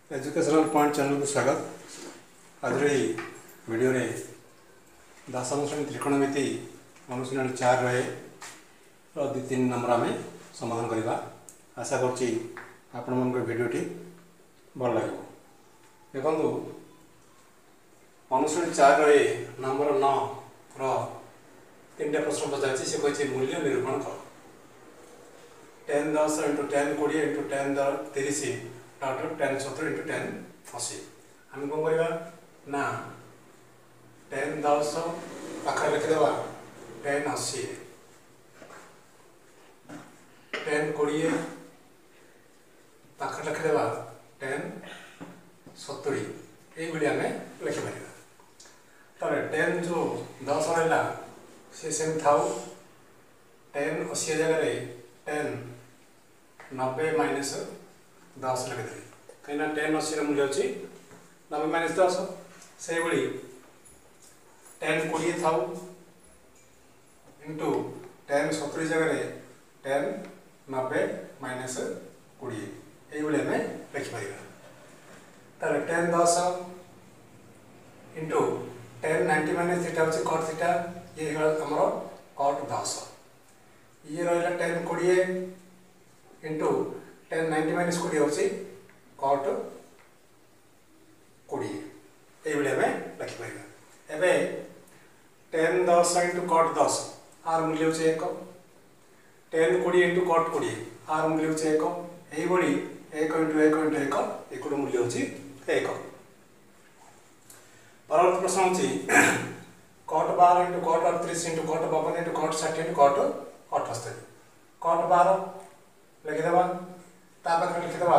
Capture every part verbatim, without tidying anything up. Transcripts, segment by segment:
Educational point channel को स्वागत। आज वीडियो रे दशम श्रेणी त्रिकोणमिति अनुशीलन चार रहे दु तीन नंबर आम समाधान करवा। आशा करुच्ची आपण मन भिडटी भल लगे। देखो अनुशीलन चार रहे नंबर नौ तीन टा प्रश्न पचार से कही मूल्य निरूपण कर। टेन दस इंटू टेन कोड़े इंटू टेन तीस टेन सतर इंटू टेन अशी आम कौन करवा ना टेन दस पाखे लिखिदेव टेन अशी टेन कोड़े पाखे लिखिदेव टेन सतुरी ये आम लिखिपर। तार टेन जो दस रहा सी सेम थाउ टेन अशी जगह टेन नब्बे माइनस दस लिखिदेवी कहीं टेन अशी मूल्य अच्छी नब्बे माइनस दस से भाई टेन कोड़े थाउ इंटू टेन सतुरी जगह टेन नब्बे माइनस कोड़े ये आम लिखिपर। तार टेन दस into tan ninety minus theta हूँ कट थीटा ये आम कट दस ये रहा टेन कोड़े इंटू टेन नाइंटी माइनस कोड़े हूँ कट कोड़े ये आम लिखिपर। एवं टेन दस इंटू कट दस आर मूल्य हूँ एक टेन कोड़े इंटू कट कोड़े आर मूल्य हूँ एक यही एक इंटू एक इंटू एक एक मूल्य हूँ एक। परवर्त प्रश्न हूँ कट बार इंटू कट अड़तीस इंटू कट बावन इंटू कट षाठी इंटू कट अठस्तरी कट बार लिखिदेवा तापर लिखिदेवा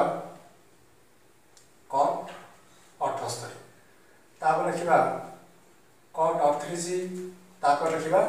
कट अठस्तरी तापर लिखा कट अड़तीस तापर लिखा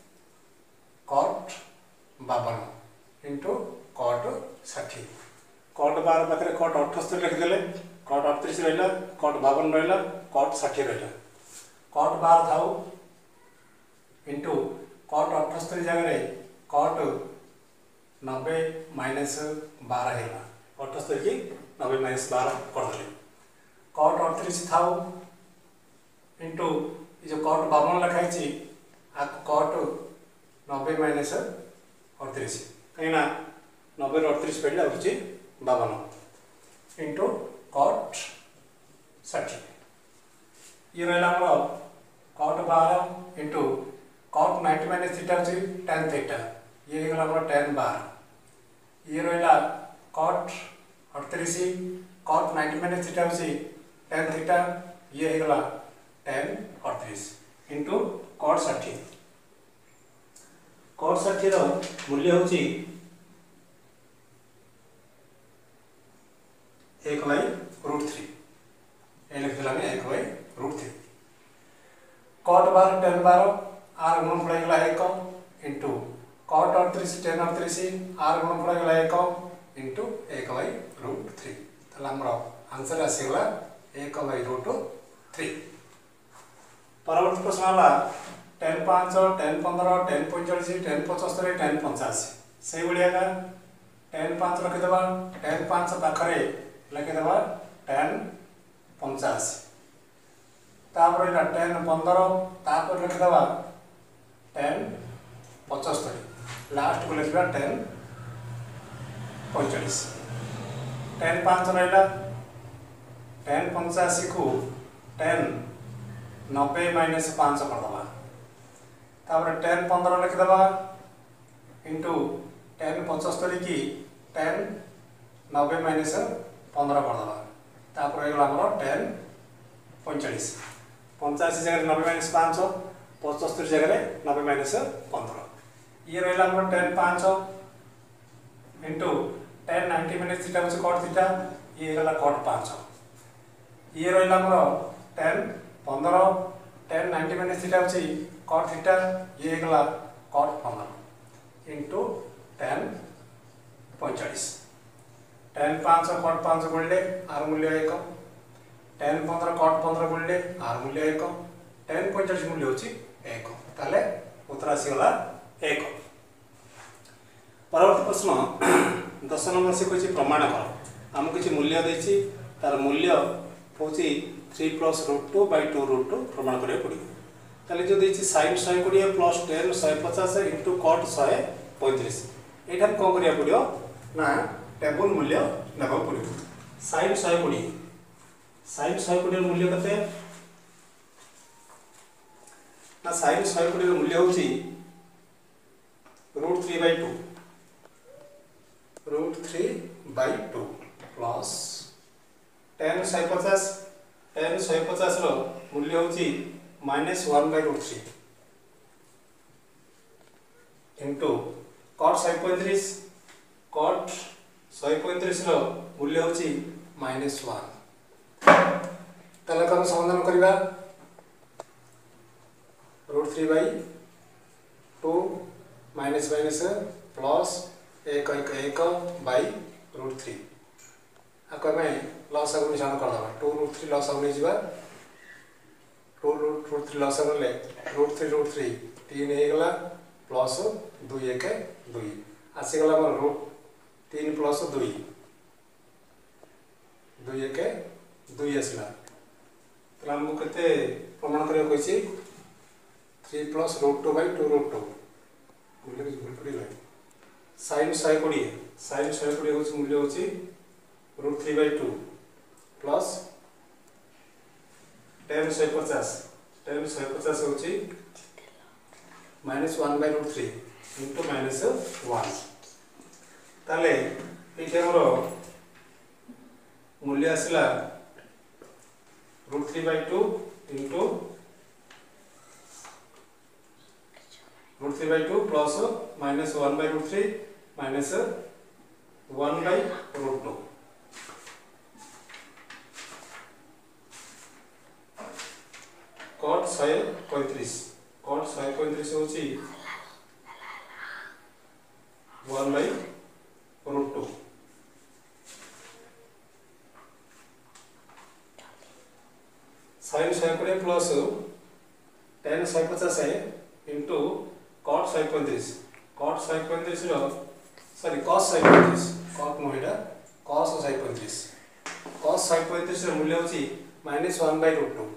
कट बावन इंटू कट षाठी कट बार पाखे कट अठस्तरी लिखिदेले कट अड़तीस रहा कट बावन रहा कट षाठी रहा कट बार थाउ इंटू कट अठस्तरी जगह कट नब्बे माइनस बारह है अठस्तरी की नब्बे माइनस बारह करदे कट अड़तीस थाउ इंटू जो कट बावन लिखाई कट नब्बे माइनस अड़तीस कहीं नब्बे अड़तीस पड़े आगे बावन इंटू कट षाठी ये रहा कट बार into cot ninety minus theta हूँ टेन थीटा ये गला टेन बार ये रहा कट अड़तीस कट नाइंटी माइनस थीटा हूँ टेन थीटा ये गला टेन अड़तीस इंटू कट षाठी कट षाठी मूल्य हूँ एक बै रूट थ्री ये लिखिदेला एक बै रूट थ्री कट बार टेन बार आर गुण पड़ेगा एक इंटू कट अड़तीस टेन अड़तीस आर गुण पड़ेगा एक इंटू एक बै रूट थ्री आमर आंसर आसीगला एक बै रूट थ्री। परवर्त प्रश्न है टेन पाँच टेन पंद्रह टेन पैंचाश टेन पचस्तरी टेन पंचाशी से भाया टेन पाँच रखिदेवा टेन पाँच पाखे लिखिदेवा टेन पंचाशी तापर रहा टेन पंदर तापर लिखिदेवा टेन पचस्तरी लास्ट को लिखा टेन पैंचाश टेन पाँच रहा टेन पंचाशी को टेन नब्बे माइनस पाँच करदे तापर टेन पंदर लिखिदेवा इंटू टेन पचस्तरी की टेन नब्बे माइनस पंद्रह करदे तापर आमर टेन पैंचाश पंचाशी जगह नब्बे माइनस पाँच पचस्तरी जगह नब्बे माइनस पंद्रह ये रहा आम टेन पाँच into tan ninety minus theta हूँ कट थीटा ये गला कट पाँच ये रहा आम टेन पंदर टेन नाइंटी माइनस थीटा हूँ कट थीटा ये गला कट पंद्रह इंटू टेन पैंचाश टेन पाँच कट पाँच गुणिले आर मूल्य एक टेन पंद्रह कट पंद्रह गुणिले आर मूल्य एक टेन पैंचाश मूल्य हूँ एक ताले उत्तर आसीगला एक। परवर्त प्रश्न दस नंबर से कही प्रमाण कर आमको किसी मूल्य देती तार मूल्य हूँ three plus root two by two root two प्रमाण करा पड़ो। ताले जो देछि sin शहे कोड़े प्लस टेन शहे पचास इंटू कट शहे पैंतीस यहाँ कौन करा पड़ो ना टेबुल मूल्य नेबा पड़ो। sin शहे कोड़े sin शहे कोड़े मूल्य कते ना sin शहे कोड़े मूल्य हूँ root three by two root three by two plus tan शहे पचास टेन शहे पचास मूल्य हूँ minus one by root three into cot शहे पैंतीस कट शहे पैंतीस मूल्य हूँ माइनस वन। ताले कम समाधान करवा root three by two minus minus plus एक एक एक बै रूट थ्री आपको लस आगे निशान करदे टू रूट थ्री लस आगे नहीं टू रूट रूट थ्री लस आगे रूट थ्री रूट थ्री तीन होगा प्लस दुई एक दुई आसीगला मोर रूट तीन प्लस दुई दुई एक दुई आसला आमको केते प्रमाण करा कही three plus root two by two root two मूल्य किसी भूल पड़ा sin शहे कोड़े sin शहे कोड़े हूँ मूल्य हूँ root three by two plus tan शहे पचास टेन शहे पचास हूँ minus one by root three into minus one. ताले ये आमर मूल्य आसला root three by two into root three by two plus minus one by root three minus one by root two cot शहे पैंतीस कट शहे पैंतीस हूँ one by root two sin शहे कोड़े प्लस टेन शहे पचास इंटू कट शहे पैंतीस कट शहे पैंतीस सॉरी कस शहे पैंतीस कट नुह कस शहे पैंतीस कस शहे पैंतीस मूल्य हूँ minus one by root two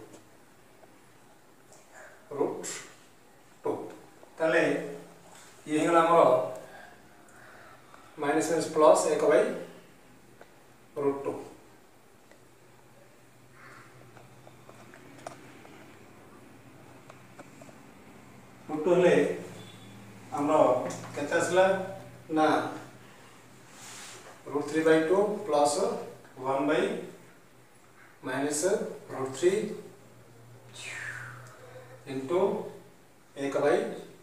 root two ताले ये आमर माइनस माइनस प्लस एक by root two root two हेले आमर केते आसला ना root three by two plus one by minus root three into एक बै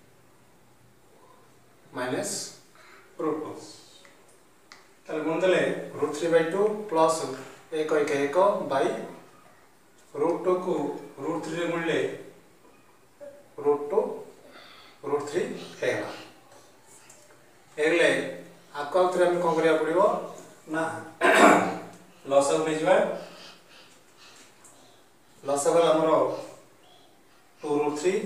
माइनस रूट टू ताले गुणदेले root three by two plus एक एक एक बै रूट टू को रूट थ्री मूल्य रूट टू रूट थ्री होगा एगले आपको आउे आम कौन करा पड़ो ना लस नहीं जावा लस गला आमर two root three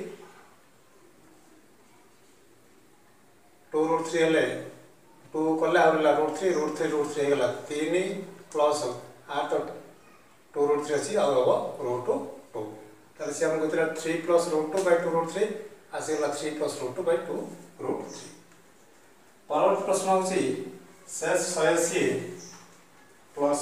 two root three हेले टू कले आला root three root three root three होगा तीन प्लस आठ टू रूट थ्री अच्छी आम रूट टू टू ताले सी आमको three plus root two by two root three आसीगला three plus root two by two root three. परवर्त प्रश्न हूँ शेष छयासी प्लस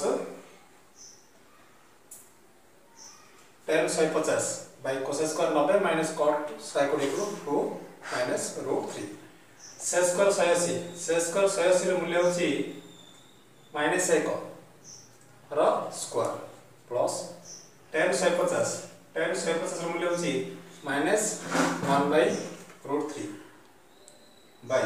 टेन शहे पचास बै कोशेष स्क्वायर नब्बे माइनस कट शहे कोड़े टू माइनस रूट थ्री शेष स्क्वायर छयासी शेष स्क्वायर छयासी मूल्य हूँ माइनस एक स्क्वायर प्लस टेन शहे पचास टेन शहे पचास मूल्य हूँ minus one by root three by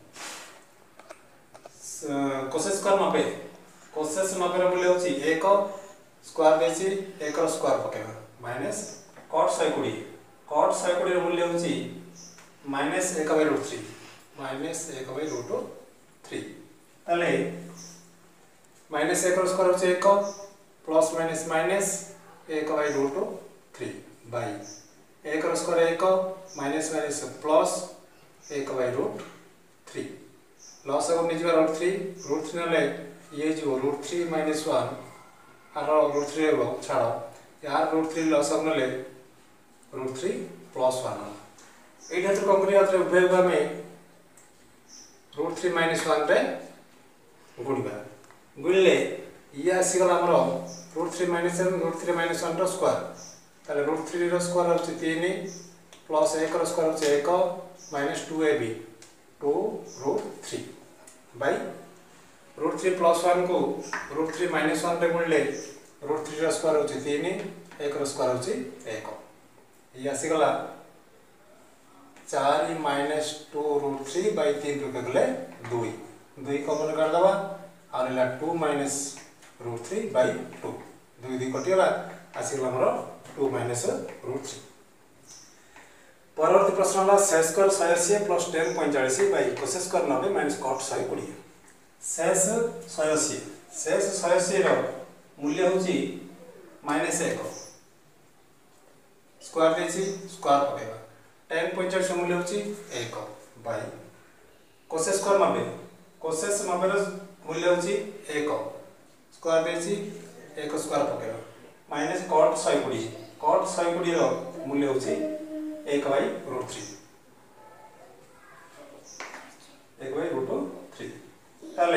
कोशेष स्क्वायर नब्बे कोशेष नब्बे मूल्य हूँ एक स्क्वायर देसी एक स्क्वायर पकेगा माइनस कट शहे कोड़े कट शहे कोड़े मूल्य हूँ माइनस एक बै रूट थ्री माइनस एक बै रूट थ्री ताले माइनस एक स्क्वायर हूँ एक प्लस माइनस माइनस एक बै रूट थ्री बै एक स्क्वायर एक माइनस माइनस प्लस एक बै रूट थ्री लस आगे नहीं रूट थ्री रूट थ्री ना ये जो रूट थ्री माइनस वन आर रूट थ्री हो छाड़ यार रूट थ्री लसक नले रूट थ्री प्लस वन ये कौन कर उभय को आम रूट थ्री माइनस वन रे गुणा गुणिले ये आसीगला आमर root three minus root three minus one रो स्क्वायर ताले रूट थ्री रो स्क्वायर होची तीन प्लस एक रो स्क्वायर होची एक minus two a b two root three by root three plus one को रूट थ्री माइनस वन रे गुणिले रूट थ्री रो स्क्वायर होची तीन एक रो स्क्वायर होची एक ये आसीगला चार minus two root three by तीन रुपये गले दुई दुई कमन कर दबा और इला two minus root three by two दुई दुई कटिगला आसीगला हमर टू माइनस रूट थ्री परवर्ती प्रश्न है शेष स्क्वायर शहे अशी प्लस टेन पैंचाश बाई कोसेस स्क्वायर नब्बे माइनस कट शहे कोड़े शेष शहे अशी शेष शहे अशी मूल्य हूँ माइनस एक स्क्वायर देसी स्क्वायर पकेगा टेन पैंचाश मूल्य हूँ एक बाई कोसेस स्क्वायर नब्बे कोसेस नब्बे मूल्य हूँ एक स्क्वायर देसी एक स्क्वायर पकेगा माइनस कट शहे कोड़े कट शहे कोड़े मूल्य हूँ एक बाई रूट थ्री एक बाई रूट थ्री ताले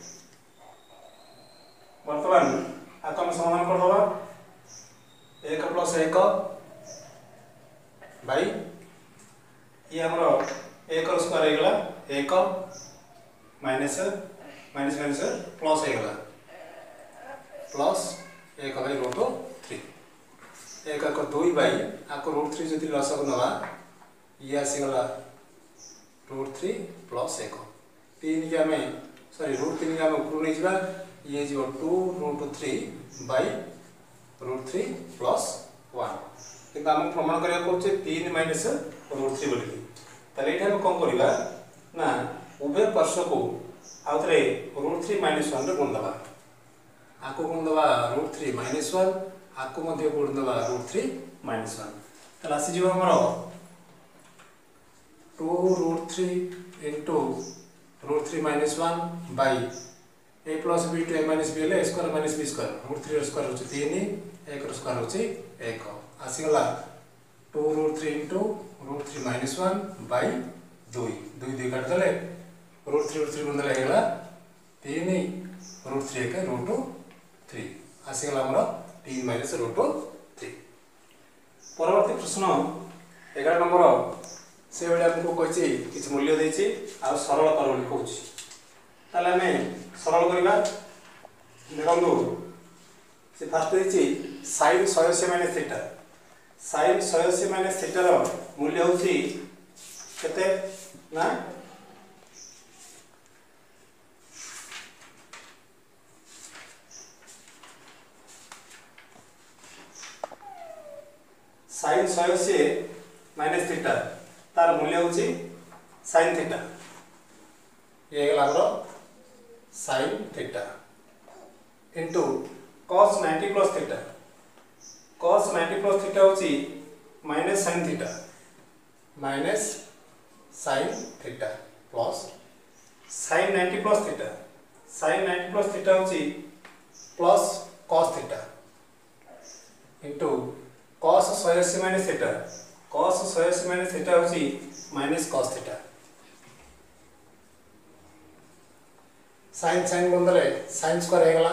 वर्तमान आपको हम समाधान कर दबा एक प्लस एक बाई ये हमर एक स्क्वायर होगला एक माइनस माइनस माइनस प्लस होगला प्लस एक बाई रूट थ्री एक एक दुई बाई आपको रूट थ्री जो लसक नवा ये आसीगला रूट थ्री प्लस एक तीन की आम सॉरी रूट तीन की आम ऊपर नहीं जावा ये जो two root three by root three plus one कि आम प्रमाण करें तीन माइनस रूट थ्री बोलिकी ताले ये कौन करवा ना उभय पार्श्व को आउ थे रूट थ्री माइनस वन रे गुण दबा आपको गुण दबा रूट थ्री माइनस वन आपको मध्य गुण दबा रूट थ्री माइनस वन ताले आसी जीव हमर two root three into root three minus one by a plus b two a minus b a square minus b square root three square होची तीन एक स्क्वायर होची एक आसीगला two root three into root three minus one by दुई दुई दुई काट देले रूट थ्री रूट थ्री गुण देले हेला तीन रूट थ्री एक रूट थ्री आसीगला हमर तीन माइनस रूट थ्री परवर्ती प्रश्न एगार नंबर से बेले हमको कही किसी मूल्य देछि आ सरल कर बोली कहूछि ताले हमें सरल करबा देखंदु से फास्ट देछि sin one eighty minus theta sin one eighty minus theta रो मूल्य होछि केते ना sin one eighty minus theta तार मूल्य होछि sin थीटा ये गला हमरो sin theta into cos ninety plus theta cos ninety plus theta होछि minus sin theta minus sin theta plus sin ninety plus theta sin ninety plus theta होछि plus cos theta into cos one eighty minus theta cos one eighty minus theta होछि minus cos theta sin sin बंदले sin square हेगला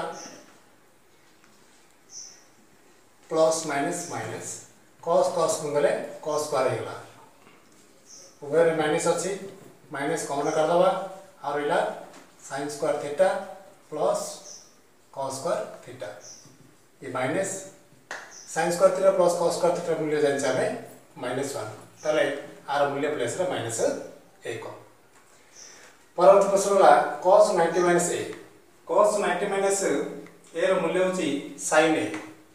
plus minus minus cos cos बंदले cos square हेगला उभय minus अछि minus common कर दबा और इला sin square theta plus cos square theta ये minus sin square theta plus cos square theta मूल्य जानि चाहे माइनस वन ताले आर मूल्य प्लेस रे माइनस एक परवर्ती प्रश्न होला cos ninety minus a cos ninety minus a रो मूल्य होची sin a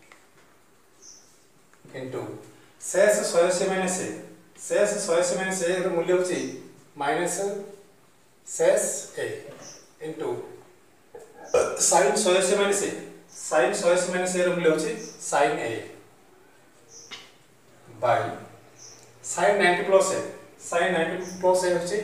into sec one eighty minus a sec one eighty minus a रो मूल्य होची minus sec a into sin one eighty minus a sin one eighty minus a रो मूल्य होची sin a by sin ninety plus a sin ninety plus a होची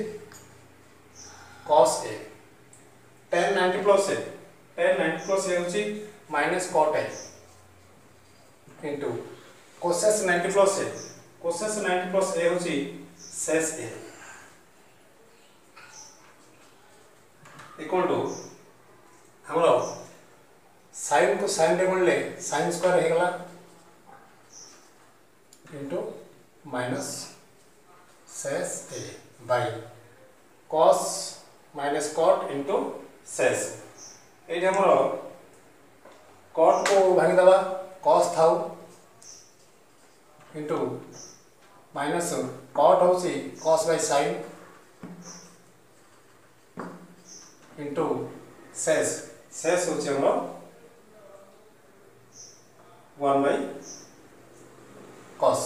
cos a tan ninety plus a tan ninety plus a होची minus cot a into cosec ninety plus a cosec ninety plus a होची sec a equal to हमरो sine को sine रे गुणले sine square हे गला into minus sec a by cos minus cot into sec ये हमरो कॉट को भागी दबा cos थाउ इंटू माइनस कॉट होची cos by sin into sec sec होची हमरो वन बाय cos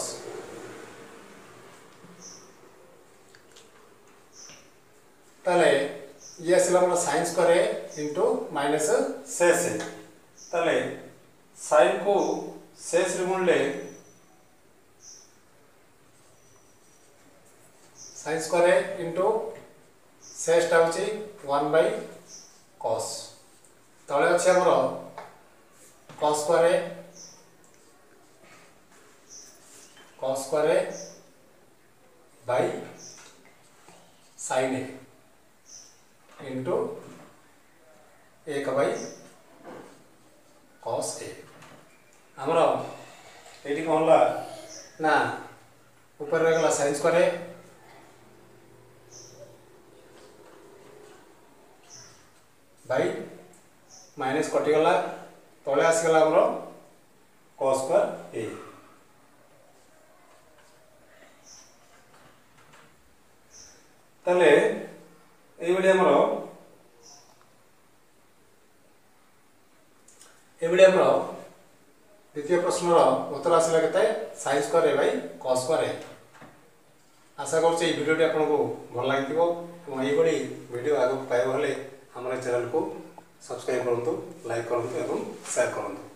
ताले ये आसला हमरो sin square into minus sec है ताले sin को सेस रे गुणले sin स्क्वायर इंटू सेस टा होची वन बाय cos तळे अछि हमरो cos square cos square by sin a into एक बाय cos ए हमरा एटी कहला ना ऊपर रे गला sin स्क्वायर बाय माइनस कटि गला तळे आसी गला हमरो cos स्क्वायर ए तले ए बडी हमरो ए बडी हमरो द्वितीय प्रश्न रो उत्तर आसला केते sin square by cos square आशा करछि ए वीडियोटी आपनको भल लागिथिबो और ए बडी वीडियो आगो पाइबो हले हमर चैनल को सब्सक्राइब करंतु लाइक करंतु एवं शेयर करंतु।